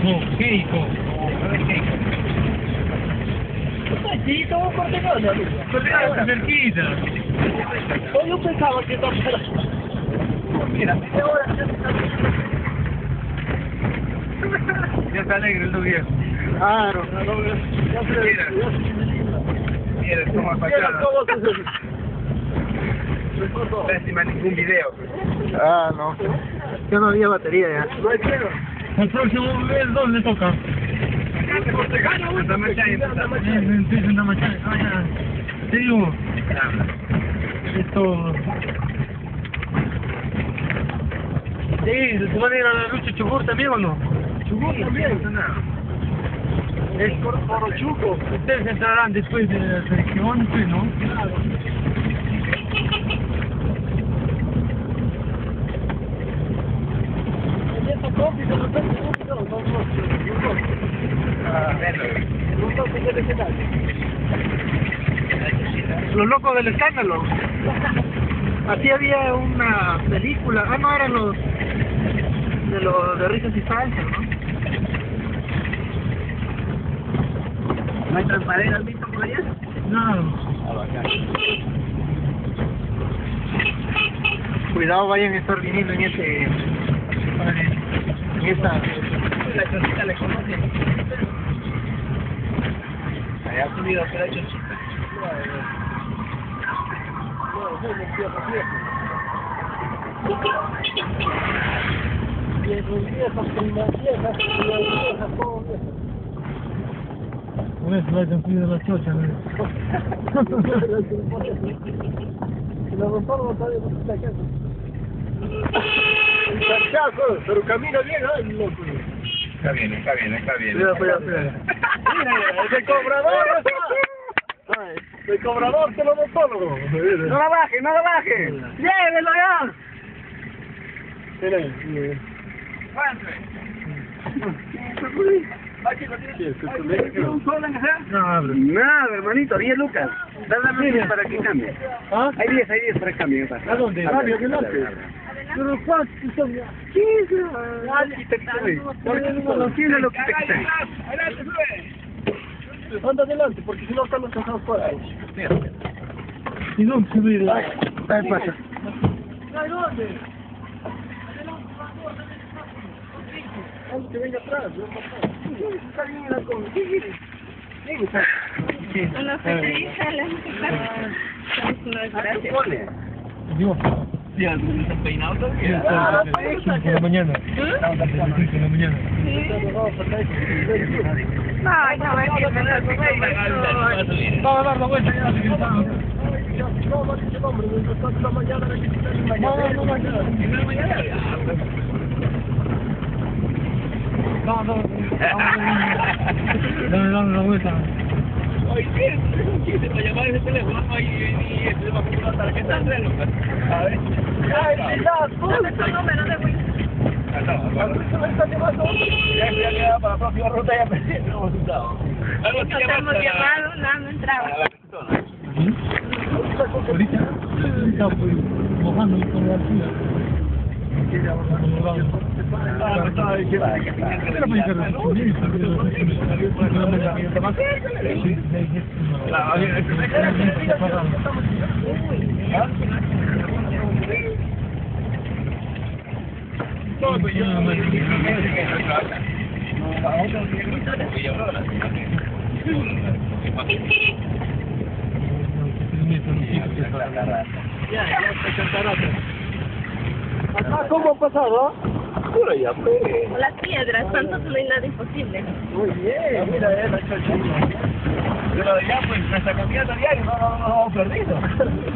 No, Keiko. Sí, todo coordinado. Está cerquita. Yo pensaba que estaba... Mira, ahora Ya está alegre el viejo. claro. Mira, cómo ha pasado. Pésima ningún video. Ah, no. Ya no había batería ya. El próximo es donde toca. Santa Marcháis. Santa Marcháis. Ah, ya. Te digo. Esto. Sí, ¿se van a ir a la lucha Chugur también o no? Chugur también. Es por Chuco. Ustedes entrarán después de la selección, pues, ¿no? Los locos del escándalo. Así había una película. Ah, no, eran los de risas y salsa, ¿no? ¿No hay transparencia al visto por allá? No. Cuidado, vayan a estar viniendo en ese... En esa... La chorcita le conoce. Allá ha subido a hacer la chorcita. Por eso vayan cuidando la chocha, ¿no? La reforma todavía no está acá. Un cachazo, pero camina bien, ¿eh? Loco. Está bien, está bien, está bien. Mira, mira, ese cobrador está. Ay, el cobrador te lo montólogo. No la baje, no la baje. Llévelo ya. Mira, Nada, hermanito, 10 lucas. Dame 10 para que cambie. ¿Ah? Hay 10 para que cambie. ¿A dónde? pero ¿cuántos son ya? 15. No tiene lo que te quité. Anda adelante, porque si no estamos cansados fuera. ¿Y dónde se ve? Ahí pasa. ¿A dónde? Que venga atrás, camina con... Una felicidad, gracias. Digo, Sí, ¿algunos están peinados todavía? a las 5 de la mañana. A las 5 de la mañana. Ay, no, es que me lo Vamos a dar la vuelta ya, si estamos. Dame la vuelta. Oye, ¿quién se va a llamar ese teléfono? Y se va a comprar una tarjeta de reloj. A ver. Dame tu número de Wii. Ya queda para la próxima ruta, ya pensé en los resultados. Nos hemos llamado, no entraba. Ahorita pues mojando con la altura. ¿Cómo ha pasado? Pura ya, pues. Las piedras, tanto no hay nada imposible. Muy bien, mira, la chochita. Pero ya, pues, nuestra camioneta diaria no hemos perdido.